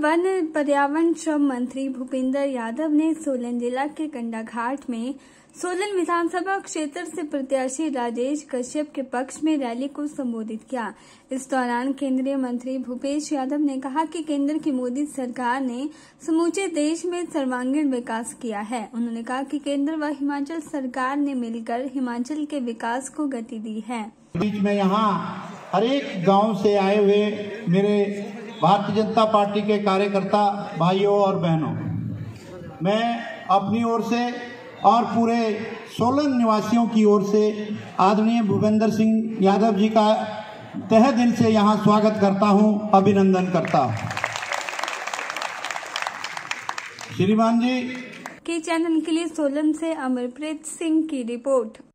One पर्यावरण श्रम मंत्री भूपेंद्र यादव ने सोलन जिला के कंडाघाट में सोलन विधानसभा क्षेत्र से प्रत्याशी राजेश कश्यप के पक्ष में रैली को संबोधित किया। इस दौरान केंद्रीय मंत्री भूपेश यादव ने कहा कि केंद्र की मोदी सरकार ने समूचे देश में सर्वांगीण विकास किया है। उन्होंने कहा कि केंद्र व हिमाचल सरकार ने मिलकर हिमाचल के विकास को गति दी है। बीच में यहाँ हर एक गाँव से आए हुए मेरे भारतीय जनता पार्टी के कार्यकर्ता भाइयों और बहनों, मैं अपनी ओर से और पूरे सोलन निवासियों की ओर से आदरणीय भूपेंद्र सिंह यादव जी का तहे दिल से यहाँ स्वागत करता हूँ, अभिनंदन करता हूँ। श्रीमान जी के चैनल के लिए सोलन से अमरप्रीत सिंह की रिपोर्ट।